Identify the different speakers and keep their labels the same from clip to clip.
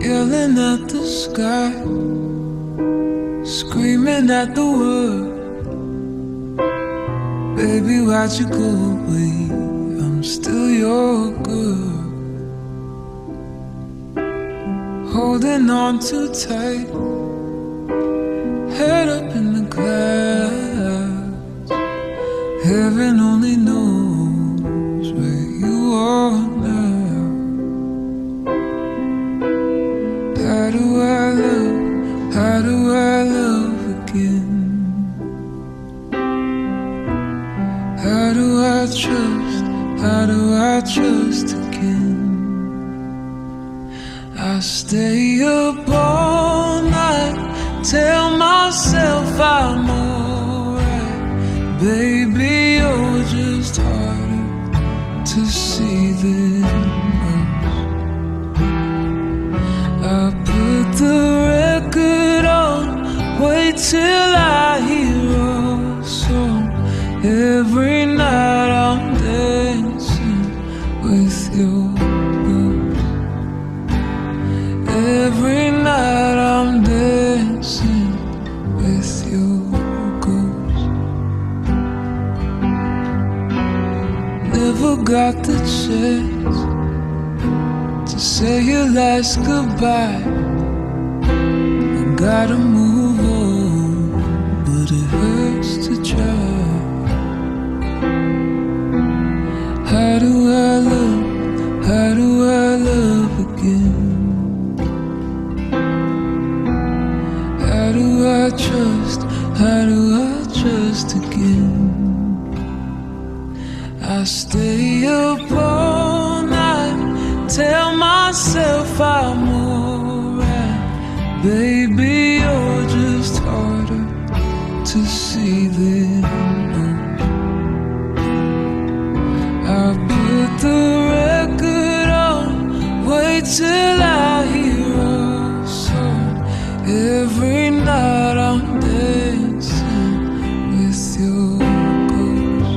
Speaker 1: yelling at the sky, screaming at the world. Baby, why'd you go away? I'm still your girl. Holding on too tight, head up in the clouds. Heaven only knows where you are now. How do I love? How do I love again? How do I trust? How do I trust again? I stay up all night, tell myself I'm alright. Baby, you're just harder to see than most. I put the record on, wait till I hear a song. Every night I'm dancing with your ghost. Every night I'm dancing with your ghost. Never got the chance to say your last goodbye. I gotta move on, but it hurts to try. How do I love? How do I love again? How do I trust? How do I trust again? I stay up all night, tell myself I'm alright. Baby, you're just harder to see than most. I put the record on, wait till I hear a song. Every night I'm dancing with your ghost.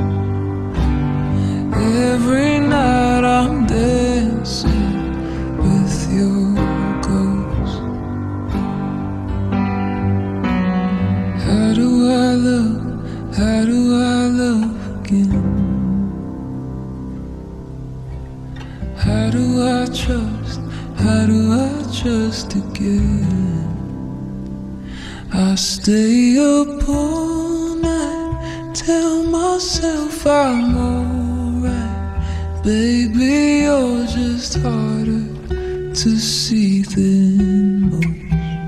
Speaker 1: Every night I'm dancing with your ghost. How do I love? How do I love again? How do I trust? How do I trust again? I stay up all night, tell myself I'm alright. Baby, you're just harder to see than most.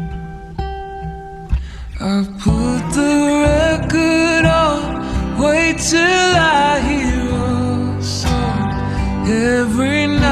Speaker 1: I put the record on, wait till I hear a song. Every night